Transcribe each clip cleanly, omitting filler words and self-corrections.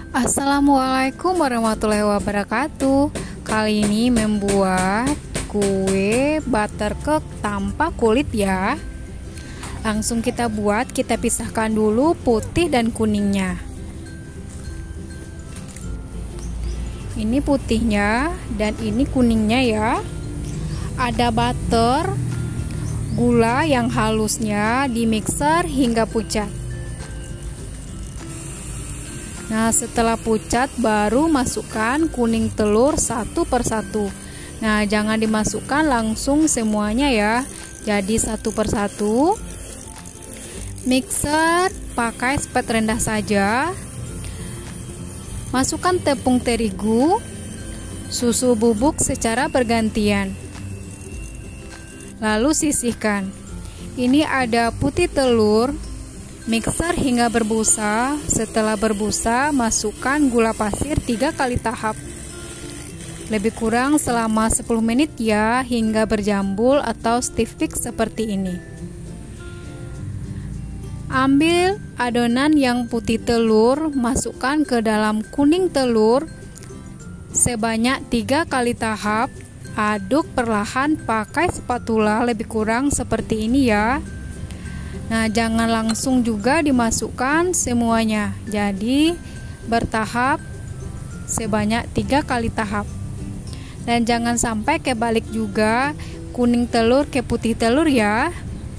Assalamualaikum warahmatullahi wabarakatuh. Kali ini membuat kue buttercake tanpa kulit ya. Langsung kita buat, kita pisahkan dulu putih dan kuningnya. Ini putihnya dan ini kuningnya ya. Ada butter, gula yang halusnya di mixer hingga pucat. Nah, setelah pucat baru masukkan kuning telur satu persatu. Nah, jangan dimasukkan langsung semuanya ya. Jadi satu persatu. Mixer pakai speed rendah saja. Masukkan tepung terigu, susu bubuk secara bergantian. Lalu sisihkan. Ini ada putih telur. Mixer hingga berbusa. Setelah berbusa, masukkan gula pasir 3 kali tahap. Lebih kurang selama 10 menit ya, hingga berjambul atau stiff fix seperti ini. Ambil adonan yang putih telur, masukkan ke dalam kuning telur sebanyak 3 kali tahap. Aduk perlahan pakai spatula, lebih kurang seperti ini ya. Nah, jangan langsung juga dimasukkan semuanya. Jadi, bertahap sebanyak 3 kali tahap. Dan jangan sampai kebalik juga kuning telur ke putih telur ya.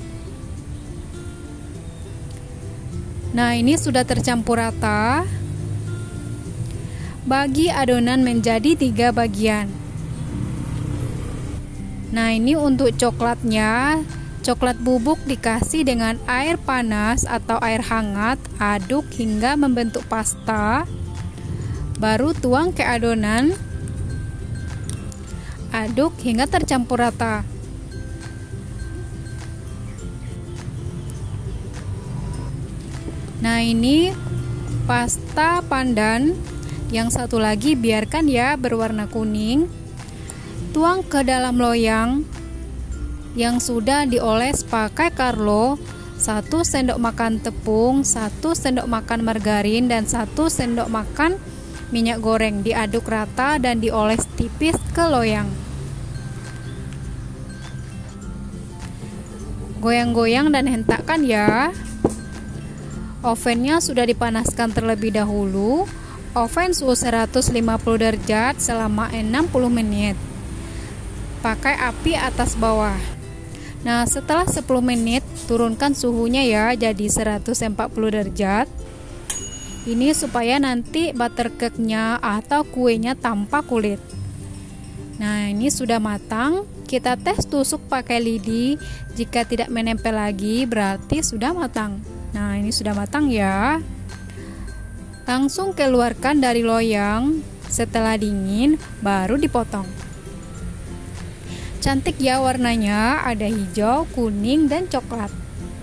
Nah, ini sudah tercampur rata. Bagi adonan menjadi 3 bagian. Nah, ini untuk coklatnya. Coklat bubuk dikasih dengan air panas atau air hangat, aduk hingga membentuk pasta. Baru tuang ke adonan. Aduk hingga tercampur rata. Nah, ini pasta pandan. Yang satu lagi biarkan ya berwarna kuning. Tuang ke dalam loyang yang sudah dioles pakai Carlo. 1 sendok makan tepung, 1 sendok makan margarin, dan 1 sendok makan minyak goreng. Diaduk rata dan dioles tipis ke loyang. Goyang-goyang dan hentakkan ya. Ovennya sudah dipanaskan terlebih dahulu. Oven suhu 150 derajat selama 60 menit. Pakai api atas bawah. Nah, setelah 10 menit turunkan suhunya ya, jadi 140 derajat. Ini supaya nanti buttercake-nya atau kuenya tanpa kulit. Nah, ini sudah matang. Kita tes tusuk pakai lidi. Jika tidak menempel lagi berarti sudah matang. Nah, ini sudah matang ya. Langsung keluarkan dari loyang. Setelah dingin baru dipotong. Cantik ya warnanya, ada hijau, kuning, dan coklat.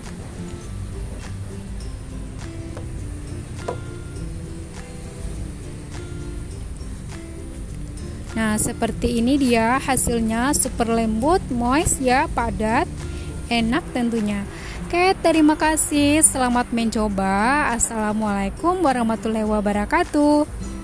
Nah, seperti ini dia hasilnya, super lembut, moist ya, padat, enak tentunya. Oke, terima kasih, selamat mencoba. Assalamualaikum warahmatullahi wabarakatuh.